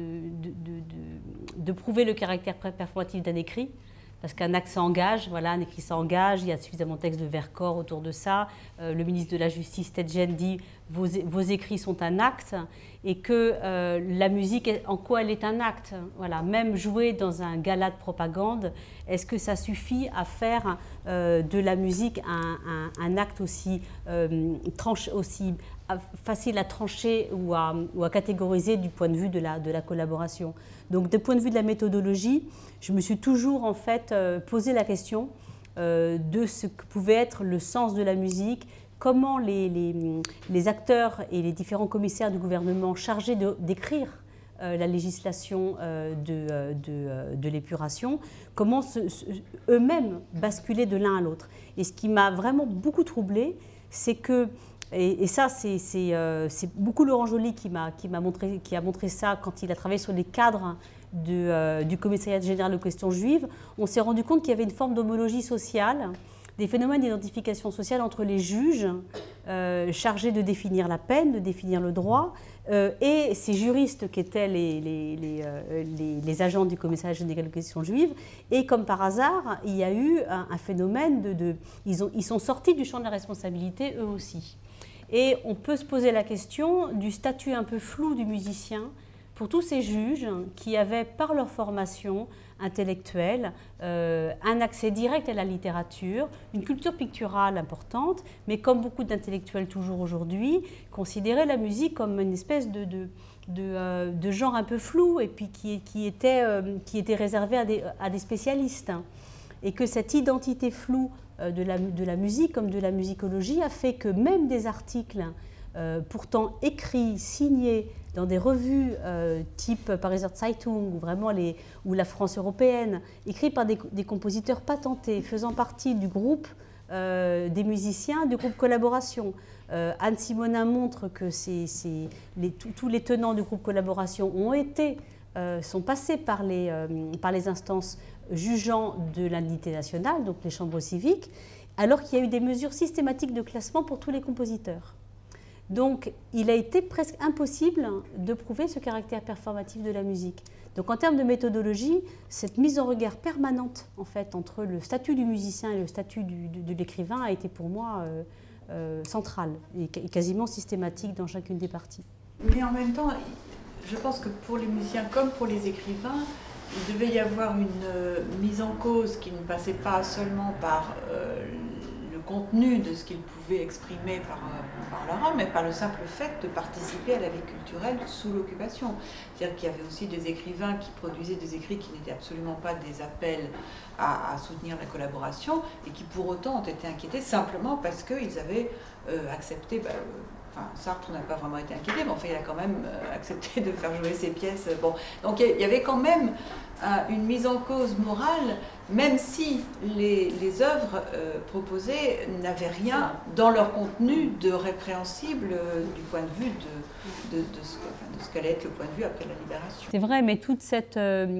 de prouver le caractère performatif d'un écrit, parce qu'un acte s'engage, voilà, un écrit s'engage, il y a suffisamment de textes de Vercors autour de ça. Le ministre de la Justice, Tedjen, dit vos écrits sont un acte, et que la musique, en quoi elle est un acte, voilà. Même jouer dans un gala de propagande, est-ce que ça suffit à faire de la musique un acte aussi facile à trancher ou à catégoriser du point de vue de la collaboration? Donc, du point de vue de la méthodologie, je me suis toujours en fait posé la question de ce que pouvait être le sens de la musique, comment les acteurs et les différents commissaires du gouvernement chargés d'écrire la législation de l'épuration, comment eux-mêmes basculaient de l'un à l'autre. Et ce qui m'a vraiment beaucoup troublée, c'est que, et ça c'est beaucoup Laurent Joly qui a montré ça quand il a travaillé sur les cadres du commissariat général aux questions juives, on s'est rendu compte qu'il y avait une forme d'homologie sociale, des phénomènes d'identification sociale entre les juges chargés de définir la peine, de définir le droit, et ces juristes qui étaient les agents du commissariat général aux questions juives. Et comme par hasard, il y a eu un phénomène ils sont sortis du champ de la responsabilité eux aussi. Et on peut se poser la question du statut un peu flou du musicien pour tous ces juges qui avaient, par leur formation intellectuelle, un accès direct à la littérature, une culture picturale importante, mais comme beaucoup d'intellectuels toujours aujourd'hui, considéraient la musique comme une espèce de genre un peu flou et puis qui était réservé à des spécialistes. Et que cette identité floue de la musique comme de la musicologie a fait que même des articles pourtant écrits, signés dans des revues type Pariser Zeitung ou la France européenne, écrits par des compositeurs patentés faisant partie du groupe des musiciens, du groupe Collaboration. Anne Simonin montre que tous les tenants du groupe Collaboration sont passés par les instances jugeant de l'indignité nationale, donc les chambres civiques, alors qu'il y a eu des mesures systématiques de classement pour tous les compositeurs. Donc, il a été presque impossible de prouver ce caractère performatif de la musique. Donc, en termes de méthodologie, cette mise en regard permanente, en fait, entre le statut du musicien et le statut de l'écrivain a été pour moi centrale et quasiment systématique dans chacune des parties. Mais en même temps, je pense que pour les musiciens comme pour les écrivains, il devait y avoir une mise en cause qui ne passait pas seulement par le contenu de ce qu'ils pouvaient exprimer par leur art, mais par le simple fait de participer à la vie culturelle sous l'occupation. C'est-à-dire qu'il y avait aussi des écrivains qui produisaient des écrits qui n'étaient absolument pas des appels à soutenir la collaboration et qui pour autant ont été inquiétés simplement parce qu'ils avaient accepté... Enfin, Sartre n'a pas vraiment été inquiété, mais enfin, il a quand même accepté de faire jouer ses pièces. Bon. Donc il y avait quand même une mise en cause morale, même si les œuvres proposées n'avaient rien dans leur contenu de répréhensible du point de vue de ce qu'allait être le point de vue après la libération. C'est vrai, mais toute cette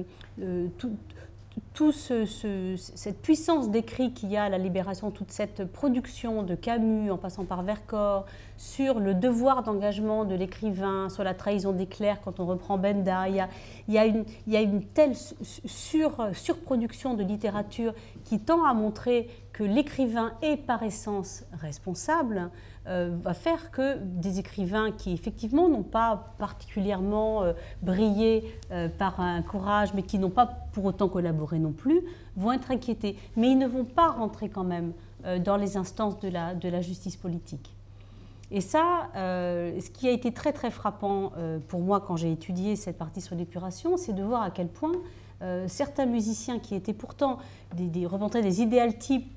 puissance d'écrit qu'il y a à la libération, toute cette production de Camus en passant par Vercors sur le devoir d'engagement de l'écrivain, sur la trahison des clercs quand on reprend Benda, il y a une telle surproduction de littérature qui tend à montrer que l'écrivain est par essence responsable, va faire que des écrivains qui effectivement n'ont pas particulièrement brillé par un courage, mais qui n'ont pas pour autant collaboré non plus, vont être inquiétés. Mais ils ne vont pas rentrer quand même dans les instances de la justice politique. Et ça, ce qui a été très très frappant pour moi quand j'ai étudié cette partie sur l'épuration, c'est de voir à quel point certains musiciens qui étaient pourtant représentaient des idéotypes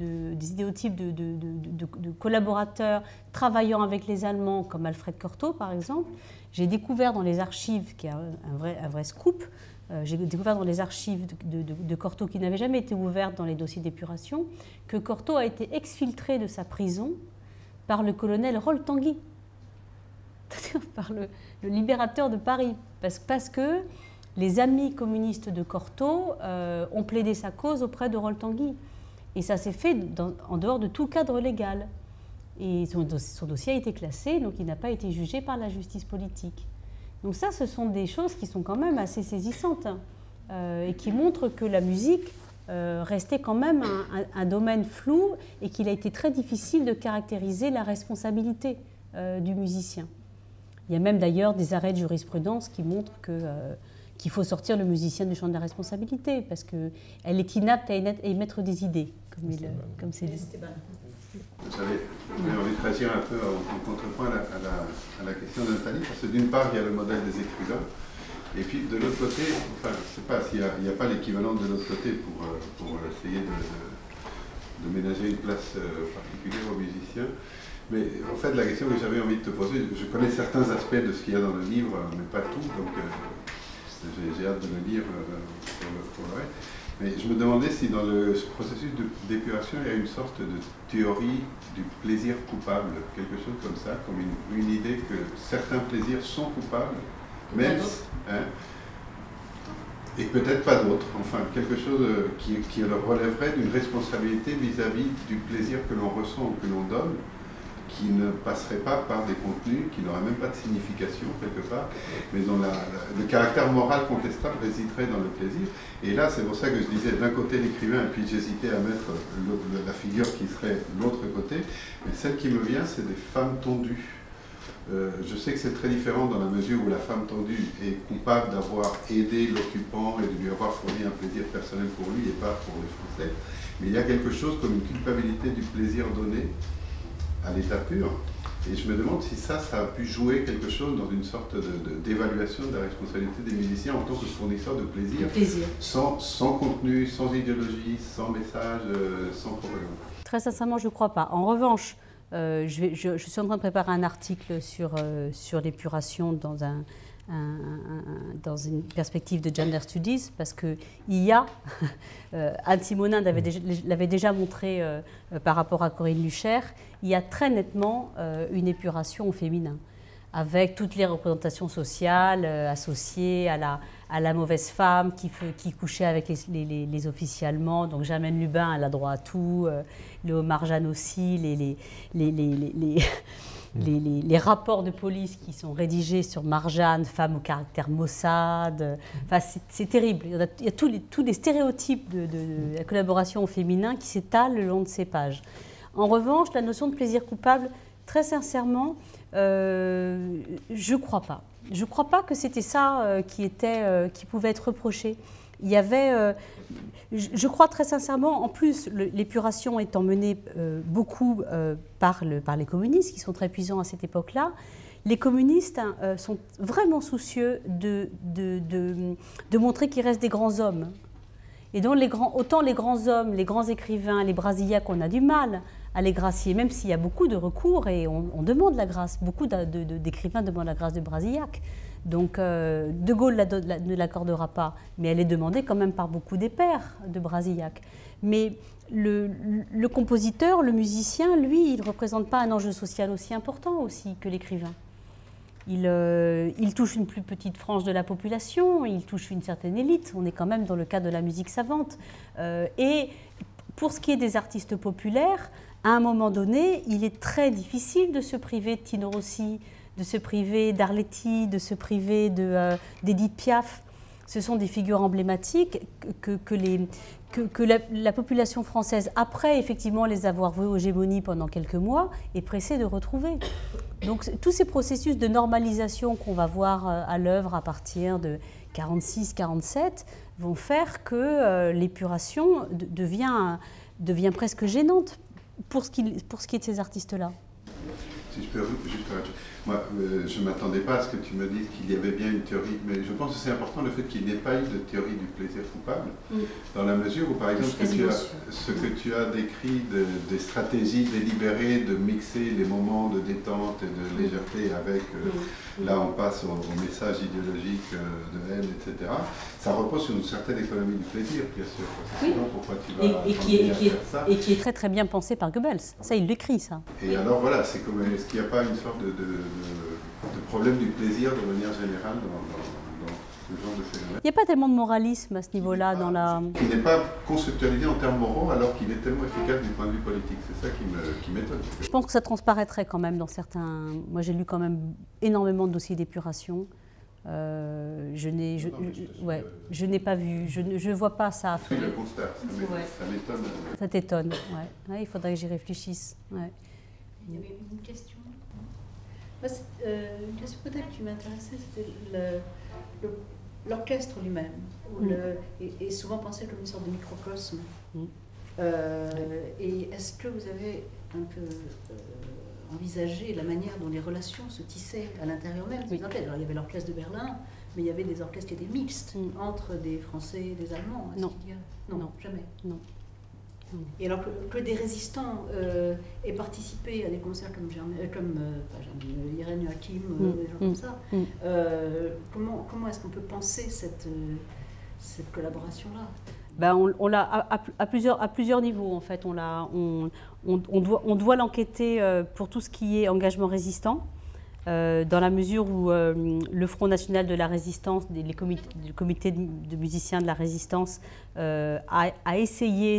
de collaborateurs travaillant avec les Allemands, comme Alfred Cortot par exemple. J'ai découvert dans les archives, qui est un vrai scoop, j'ai découvert dans les archives de Cortot qui n'avaient jamais été ouvertes dans les dossiers d'épuration, que Cortot a été exfiltré de sa prison par le colonel Roll Tanguy, c'est-à-dire par le libérateur de Paris, parce que les amis communistes de Cortot ont plaidé sa cause auprès de Rol-Tanguy. Et ça s'est fait en dehors de tout cadre légal. Et son dossier a été classé, donc il n'a pas été jugé par la justice politique. Donc ça, ce sont des choses qui sont quand même assez saisissantes et qui montrent que la musique restait quand même un domaine flou et qu'il a été très difficile de caractériser la responsabilité du musicien. Il y a même d'ailleurs des arrêts de jurisprudence qui montrent qu'il faut sortir le musicien du champ de la responsabilité parce qu'elle est inapte à émettre des idées, comme c'est dit. J'avais envie de réagir un peu en contrepoint à la question de Nathalie, parce que d'une part, il y a le modèle des écrivains, et puis de l'autre côté, enfin, je ne sais pas s'il n'y a pas l'équivalent de l'autre côté pour essayer de ménager une place particulière aux musiciens. Mais en fait, la question que j'avais envie de te poser, je connais certains aspects de ce qu'il y a dans le livre, mais pas tout, donc j'ai hâte de le lire pour le reste. Mais je me demandais si dans le processus d'épuration, il y a une sorte de théorie du plaisir coupable, quelque chose comme ça, comme une idée que certains plaisirs sont coupables, même et peut-être pas d'autres, enfin quelque chose qui relèverait d'une responsabilité vis-à-vis du plaisir que l'on ressent ou que l'on donne, qui ne passerait pas par des contenus, qui n'auraient même pas de signification quelque part, mais dont le caractère moral contestable résiderait dans le plaisir. Et là, c'est pour ça que je disais d'un côté l'écrivain, et puis j'hésitais à mettre la figure qui serait l'autre côté, mais celle qui me vient, c'est des femmes tondues. Je sais que c'est très différent dans la mesure où la femme tondue est coupable d'avoir aidé l'occupant et de lui avoir fourni un plaisir personnel pour lui et pas pour les Français, mais il y a quelque chose comme une culpabilité du plaisir donné à l'état pur. Et je me demande si ça a pu jouer quelque chose dans une sorte d'évaluation de la responsabilité des musiciens en tant que fournisseurs de plaisir, sans contenu, sans idéologie, sans message, sans propagande. Très sincèrement, je ne crois pas. En revanche, je suis en train de préparer un article sur l'épuration dans une perspective de gender studies, parce qu'il y a, Anne Simonin l'avait déjà montré par rapport à Corinne Lucher, il y a très nettement une épuration au féminin, avec toutes les représentations sociales associées à la mauvaise femme qui couchait avec les officiers allemands. Donc Germaine Lubin, elle a droit à tout, Léo Marjane aussi, les rapports de police qui sont rédigés sur Marjane, femme au caractère maussade. Enfin, c'est terrible. Il y a tous les stéréotypes de la collaboration au féminin qui s'étalent le long de ces pages. En revanche, la notion de plaisir coupable, très sincèrement, je ne crois pas. Je ne crois pas que c'était ça qui pouvait être reproché. Il y avait, je crois très sincèrement, en plus, l'épuration étant menée beaucoup par les communistes, qui sont très puissants à cette époque-là, les communistes sont vraiment soucieux de montrer qu'il reste des grands hommes. Et donc, autant les grands hommes, les grands écrivains, les Brasillac, on a du mal à les gracier, même s'il y a beaucoup de recours et on demande la grâce. Beaucoup d'écrivains demandent la grâce de Brasillac. Donc De Gaulle ne l'accordera pas, mais elle est demandée quand même par beaucoup des pairs de Brasillac. Mais le compositeur, le musicien, lui, il ne représente pas un enjeu social aussi important aussi que l'écrivain. Il touche une plus petite frange de la population, il touche une certaine élite. On est quand même dans le cadre de la musique savante. Et pour ce qui est des artistes populaires, à un moment donné, il est très difficile de se priver de Tino Rossi, de se priver d'Arletty, de se priver d'Edith Piaf. Ce sont des figures emblématiques que la population française, après effectivement les avoir vouées aux gémonies pendant quelques mois, est pressée de retrouver. Donc tous ces processus de normalisation qu'on va voir à l'œuvre à partir de 46-47 vont faire que l'épuration devient presque gênante pour ce qui est de ces artistes-là. Si je peux juste moi, je ne m'attendais pas à ce que tu me dises qu'il y avait bien une théorie, mais je pense que c'est important le fait qu'il n'y ait pas eu de théorie du plaisir coupable, dans la mesure où, par exemple, ce que tu as décrit des stratégies délibérées de mixer les moments de détente et de légèreté avec, là on passe au message idéologique de haine, etc., ça repose sur une certaine économie du plaisir, bien sûr. Sinon, pourquoi tu vas et qui est très très bien pensé par Goebbels. Ça, il l'écrit, ça. Et alors voilà, c'est comme, est-ce qu'il n'y a pas une sorte de problème du plaisir de manière générale dans ce genre de phénomène. Il n'y a pas tellement de moralisme à ce niveau-là dans la... Qui n'est pas conceptualisé en termes moraux alors qu'il est tellement efficace du point de vue politique. C'est ça qui m'étonne. Je pense que ça transparaîtrait quand même dans certains... Moi j'ai lu quand même énormément de dossiers d'épuration. Je n'ai pas vu, je ne vois pas ça. Oui, le constat, ça m'étonne. Ça t'étonne, ouais. Il faudrait que j'y réfléchisse. Ouais. Il y avait une question. Une question peut-être qui m'intéressait, c'était l'orchestre lui-même, est souvent pensé comme une sorte de microcosme. Et est-ce que vous avez un peu envisagé la manière dont les relations se tissaient à l'intérieur même des orchestres? Alors, il y avait l'orchestre de Berlin, mais il y avait des orchestres qui étaient mixtes entre des Français et des Allemands. Non, jamais. Non. Et alors que des résistants aient participé à des concerts comme Irène Joachim, des gens comme ça, comment est-ce qu'on peut penser cette collaboration-là? Ben on l'a à plusieurs niveaux en fait. On doit l'enquêter pour tout ce qui est engagement résistant, dans la mesure où le Front National de la Résistance, le comité de musiciens de la Résistance a essayé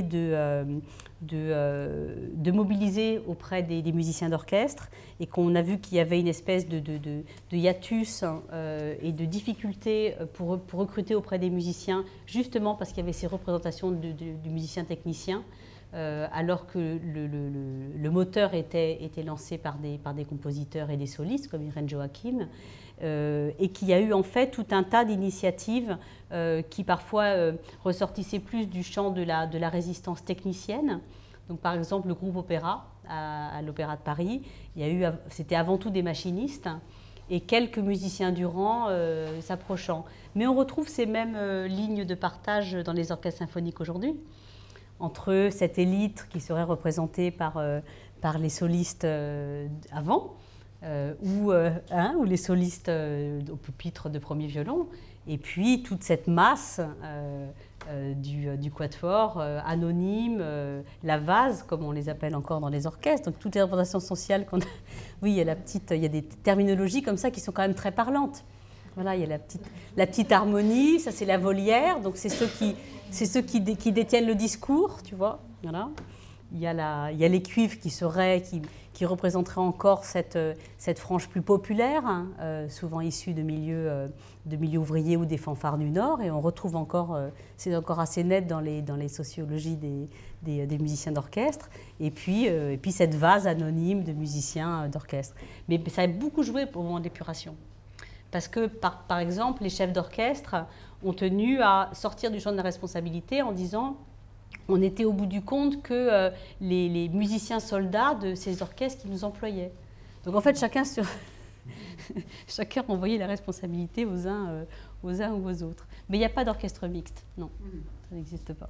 de mobiliser auprès des musiciens d'orchestre, et qu'on a vu qu'il y avait une espèce de hiatus et de difficulté pour recruter auprès des musiciens, justement parce qu'il y avait ces représentations du musicien technicien. Alors que le moteur était lancé par des compositeurs et des solistes comme Irène Joachim, et qu'il y a eu en fait tout un tas d'initiatives qui parfois ressortissaient plus du champ de la résistance technicienne. Donc par exemple le groupe Opéra à l'Opéra de Paris, c'était avant tout des machinistes et quelques musiciens du rang s'approchant. Mais on retrouve ces mêmes lignes de partage dans les orchestres symphoniques aujourd'hui, entre cette élite qui serait représentée par les solistes avant, ou les solistes au pupitre de premier violon, et puis toute cette masse du quatuor anonyme, la vase, comme on les appelle encore dans les orchestres. Donc toutes les représentations sociales qu'on a. Oui, il y a des terminologies comme ça qui sont quand même très parlantes. Voilà, il y a la petite harmonie, ça c'est la volière, donc c'est ceux qui détiennent le discours, tu vois. Voilà. Il y a les cuivres qui représenteraient encore cette frange plus populaire, souvent issue de milieux ouvriers ou des fanfares du Nord, et on retrouve encore, c'est encore assez net dans les sociologies des musiciens d'orchestre, et puis cette vase anonyme de musiciens d'orchestre. Mais ça a beaucoup joué au moment de l'épuration. Parce que, par exemple, les chefs d'orchestre ont tenu à sortir du champ de la responsabilité en disant on était au bout du compte que les musiciens soldats de ces orchestres qui nous employaient. Donc en fait, chacun renvoyait la responsabilité aux uns ou aux autres. Mais il n'y a pas d'orchestre mixte, non, ça n'existe pas.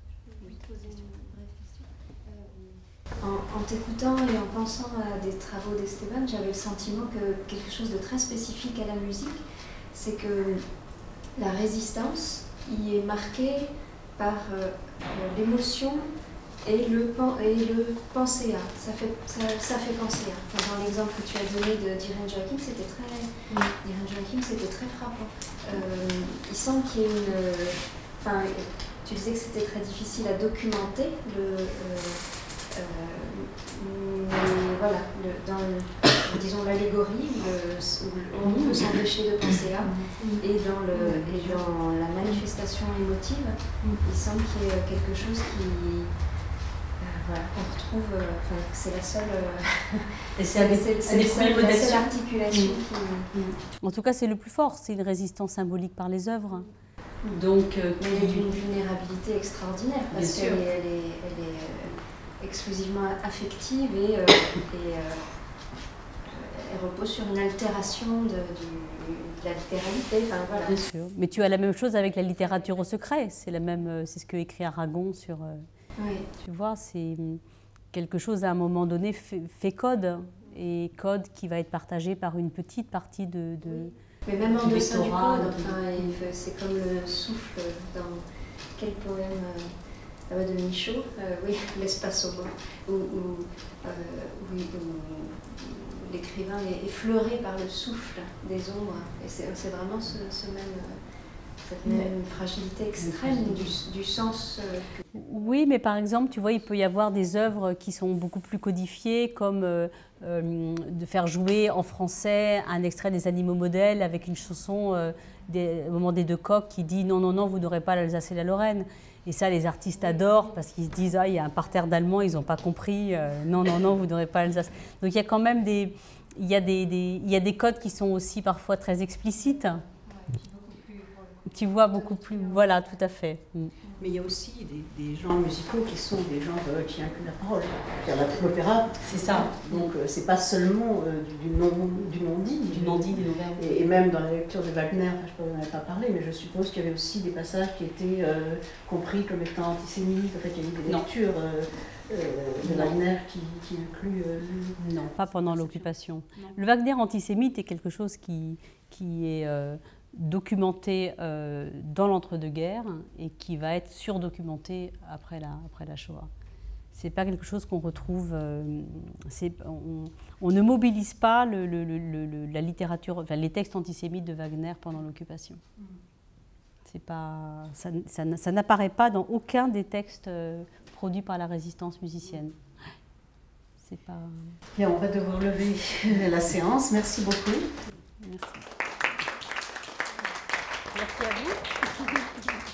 En t'écoutant et en pensant à des travaux d'Esteban, j'avais le sentiment que quelque chose de très spécifique à la musique, c'est que la résistance y est marquée par l'émotion et le penséa. Ça fait penséa. Enfin, dans l'exemple que tu as donné d'Irène Joachim, c'était très frappant. Il semble qu'il y ait tu disais que c'était très difficile à documenter mais voilà, disons l'allégorie, on peut s'empêcher de penser à, et dans la manifestation émotive, il semble qu'il y ait quelque chose qu'on retrouve, c'est la seule, la seule articulation qui... En tout cas, c'est le plus fort, c'est une résistance symbolique par les œuvres. Donc, mais elle est d'une vulnérabilité extraordinaire, parce qu'elle est exclusivement affective et elle repose sur une altération de la littéralité. Enfin, voilà. Bien sûr. Mais tu as la même chose avec la littérature au secret. C'est ce que écrit Aragon sur. Oui. Tu vois, c'est quelque chose à un moment donné fait code, et code qui va être partagé par une petite partie de. Oui. Mais même en deçà du code, c'est comme le souffle dans quel poème de Michaud, oui, l'espace au vent, où l'écrivain est effleuré par le souffle des ombres. Et c'est vraiment ce même cette même fragilité extrême du sens. Oui, mais par exemple, tu vois, il peut y avoir des œuvres qui sont beaucoup plus codifiées, comme de faire jouer en français un extrait des Animaux modèles avec une chanson au moment des deux coqs qui dit « Non, non, non, vous n'aurez pas l'Alsace et la Lorraine ». Et ça, les artistes adorent parce qu'ils se disent « Ah, il y a un parterre d'Allemands, ils n'ont pas compris. Non, non, non, vous n'aurez pas l'Alsace ». Donc il y a quand même des codes qui sont aussi parfois très explicites. Tu vois beaucoup plus, voilà, tout à fait. Mais il y a aussi des genres musicaux qui sont des genres qui incluent la parole. L'opéra, c'est ça. Donc c'est pas seulement du non-dit. Du non-dit, des nouvelles. Et même dans la lecture de Wagner, je ne peux pas parler, mais je suppose qu'il y avait aussi des passages qui étaient compris comme étant antisémites. En fait, il y a eu des lectures de Wagner qui incluent... Non, pas pendant l'occupation. Le Wagner antisémite est quelque chose qui est... documenté dans l'entre-deux-guerres et qui va être surdocumenté après la Shoah. Ce n'est pas quelque chose qu'on retrouve, on ne mobilise pas la littérature, enfin, les textes antisémites de Wagner pendant l'occupation. Ça n'apparaît pas dans aucun des textes produits par la résistance musicienne. C'est pas... Bien, on va devoir lever la séance. Merci beaucoup. Merci. Merci à vous.